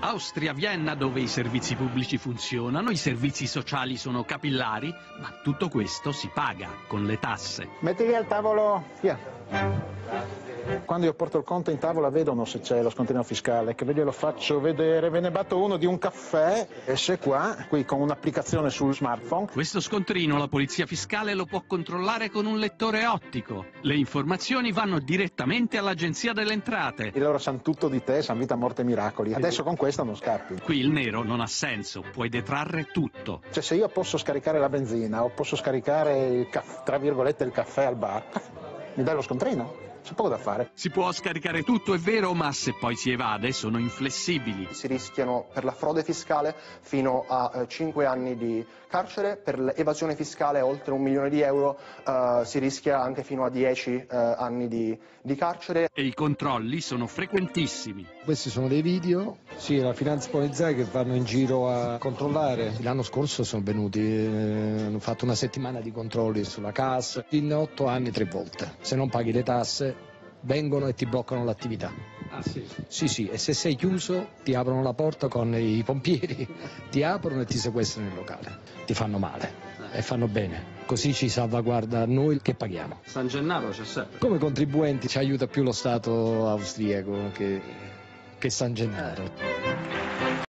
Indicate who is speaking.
Speaker 1: Austria, Vienna, dove i servizi pubblici funzionano, i servizi sociali sono capillari, ma tutto questo si paga con le tasse.
Speaker 2: Metti lì al tavolo, via. Quando io porto il conto in tavola vedono se c'è lo scontrino fiscale, che ve glielo faccio vedere, ve ne batto uno di un caffè, e se qui con un'applicazione sul smartphone.
Speaker 1: Questo scontrino la polizia fiscale lo può controllare con un lettore ottico. Le informazioni vanno direttamente all'Agenzia delle Entrate.
Speaker 2: E loro sanno tutto di te, sanno vita, morte e miracoli. Adesso con questo non scappi.
Speaker 1: Qui il nero non ha senso, puoi detrarre tutto.
Speaker 2: Cioè se io posso scaricare la benzina o posso scaricare tra virgolette il caffè al bar, mi dai lo scontrino? C'è poco da fare.
Speaker 1: Si può scaricare tutto, è vero, ma se poi si evade sono inflessibili.
Speaker 3: Si rischiano per la frode fiscale fino a 5 anni di carcere, per l'evasione fiscale oltre 1 milione di euro si rischia anche fino a 10 anni di carcere.
Speaker 1: E i controlli sono frequentissimi.
Speaker 4: Questi sono dei video, sì, la finanza polizia che vanno in giro a controllare. L'anno scorso sono venuti, hanno fatto una settimana di controlli sulla casa, in 8 anni 3 volte. Se non paghi le tasse vengono e ti bloccano l'attività.
Speaker 1: Ah sì?
Speaker 4: Sì, e se sei chiuso ti aprono la porta con i pompieri, ti aprono e ti sequestrano il locale. Ti fanno male e fanno bene. Così ci salvaguarda noi che paghiamo.
Speaker 1: San Gennaro c'è sempre.
Speaker 4: Come contribuenti ci aiuta più lo Stato austriaco che San Gennaro.